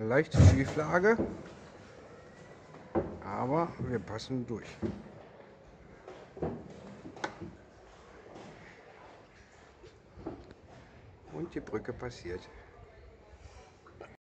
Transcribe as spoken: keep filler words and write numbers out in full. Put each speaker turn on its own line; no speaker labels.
Leichte Schieflage, aber wir passen durch. Und die Brücke passiert.